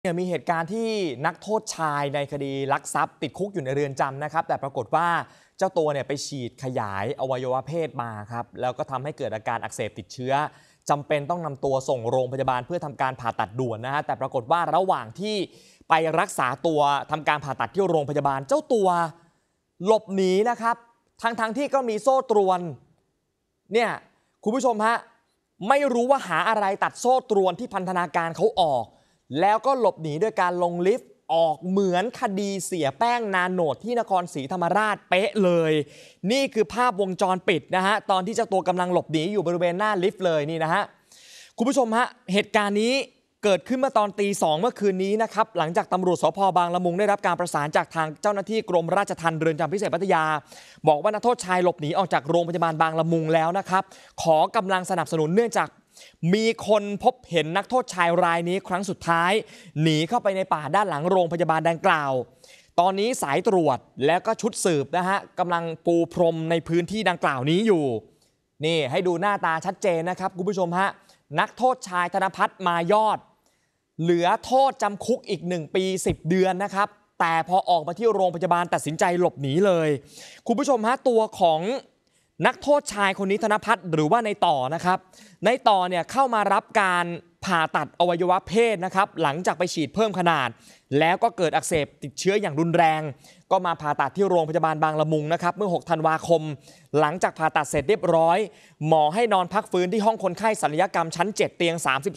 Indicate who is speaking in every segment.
Speaker 1: มีเหตุการณ์ที่นักโทษชายในคดีลักทรัพย์ติดคุกอยู่ในเรือนจำนะครับแต่ปรากฏว่าเจ้าตัวไปฉีดขยายอวัยวะเพศมาครับแล้วก็ทำให้เกิดอาการอักเสบติดเชื้อจำเป็นต้องนำตัวส่งโรงพยาบาลเพื่อทำการผ่าตัดด่วนนะฮะแต่ปรากฏว่าระหว่างที่ไปรักษาตัวทำการผ่าตัดที่โรงพยาบาลเจ้าตัวหลบหนีนะครับทั้งที่ก็มีโซ่ตรวนเนี่ยคุณผู้ชมฮะไม่รู้ว่าหาอะไรตัดโซ่ตรวนที่พันธนาการเขาออกแล้วก็หลบหนีด้วยการลงลิฟต์ออกเหมือนคดีเสียแป้งนาโนดที่นครศรีธรรมราชเป๊ะเลยนี่คือภาพวงจรปิดนะฮะตอนที่เจ้าตัวกำลังหลบหนีอยู่บริเวณหน้าลิฟต์เลยนี่นะฮะคุณผู้ชมฮะเหตุการณ์นี้เกิดขึ้นเมื่อตอนตี 2เมื่อคืนนี้นะครับหลังจากตำรวจสภ.บางละมุงได้รับการประสานจากทางเจ้าหน้าที่กรมราชทัณฑ์เรือนจำพิเศษพัทยาบอกว่านักโทษชายหลบหนีออกจากโรงพยาบาลบางละมุงแล้วนะครับขอกำลังสนับสนุนเนื่องจากมีคนพบเห็นนักโทษชายรายนี้ครั้งสุดท้ายหนีเข้าไปในป่าด้านหลังโรงพยาบาลดังกล่าวตอนนี้สายตรวจแล้วก็ชุดสืบนะฮะกำลังปูพรมในพื้นที่ดังกล่าวนี้อยู่นี่ให้ดูหน้าตาชัดเจนนะครับคุณผู้ชมฮะนักโทษชายธนภัทรมายอดเหลือโทษจำคุกอีก1 ปี10 เดือนนะครับแต่พอออกมาที่โรงพยาบาลตัดสินใจหลบหนีเลยคุณผู้ชมฮะตัวของนักโทษชายคนนี้ธนภัทรหรือว่าในต่อนะครับในต่อเข้ามารับการผ่าตัดอวัยวะเพศนะครับหลังจากไปฉีดเพิ่มขนาดแล้วก็เกิดอักเสบติดเชื้ออย่างรุนแรงก็มาผ่าตัดที่โรงพยาบาลบางละมุงนะครับเมื่อ6 ธันวาคมหลังจากผ่าตัดเสร็จเรียบร้อยหมอให้นอนพักฟื้นที่ห้องคนไข้ศัลยกรรมชั้น7เตียง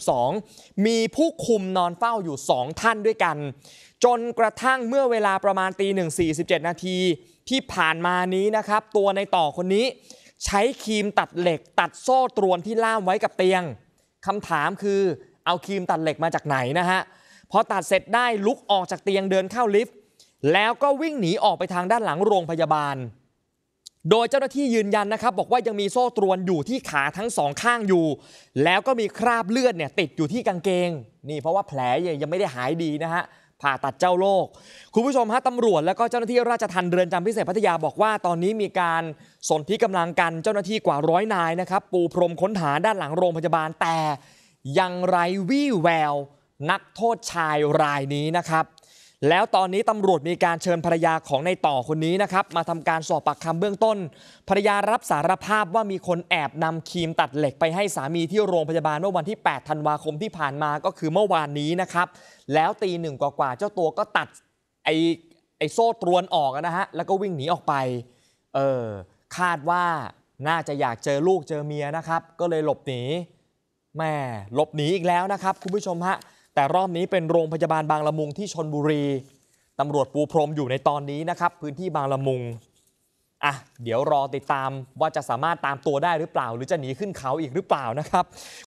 Speaker 1: 32มีผู้คุมนอนเฝ้าอยู่2 ท่านด้วยกันจนกระทั่งเมื่อเวลาประมาณตี 1:47 นาทีที่ผ่านมานี้นะครับตัวในต่อคนนี้ใช้ครีมตัดเหล็กตัดโซ่ตรวนที่ล่ามไว้กับเตียงคำถามคือเอาครีมตัดเหล็กมาจากไหนนะฮะพอตัดเสร็จได้ลุกออกจากเตียงเดินเข้าลิฟต์แล้วก็วิ่งหนีออกไปทางด้านหลังโรงพยาบาลโดยเจ้าหน้าที่ยืนยันนะครับบอกว่ายังมีโซ่ตรวนอยู่ที่ขาทั้ง2 ข้างอยู่แล้วก็มีคราบเลือดติดอยู่ที่กางเกงนี่เพราะว่าแผลยังไม่ได้หายดีนะฮะผ่าตัดเจ้าโรคคุณผู้ชมฮะตำรวจและก็เจ้าหน้าที่ราชทัณฑ์เรือนจำพิเศษพัทยาบอกว่าตอนนี้มีการสนธิกำลังกันเจ้าหน้าที่กว่า100 นายนะครับปูพรมค้นหาด้านหลังโรงพยาบาลแต่ยังไร้วี่แววนักโทษชายรายนี้นะครับแล้วตอนนี้ตำรวจมีการเชิญภรรยาของในต่อคนนี้นะครับมาทำการสอบปากคำเบื้องต้นภรรยารับสารภาพว่ามีคนแอบนำครีมตัดเหล็กไปให้สามีที่โรงพยาบาลเมื่อวันที่8 ธันวาคมที่ผ่านมาก็คือเมื่อวานนี้นะครับแล้วตี 1 กว่าเจ้าตัวก็ตัดไอ้โซ่ตรวนออกนะฮะแล้วก็วิ่งหนีออกไปคาดว่าน่าจะอยากเจอลูกเจอเมียนะครับก็เลยหลบหนีแม่หลบหนีอีกแล้วนะครับคุณผู้ชมฮะแต่รอบนี้เป็นโรงพยาบาลบางละมุงที่ชลบุรีตำรวจปูพรมอยู่ในตอนนี้นะครับพื้นที่บางละมุงเดี๋ยวรอติดตามว่าจะสามารถตามตัวได้หรือเปล่าหรือจะหนีขึ้นเขาอีกหรือเปล่านะครับ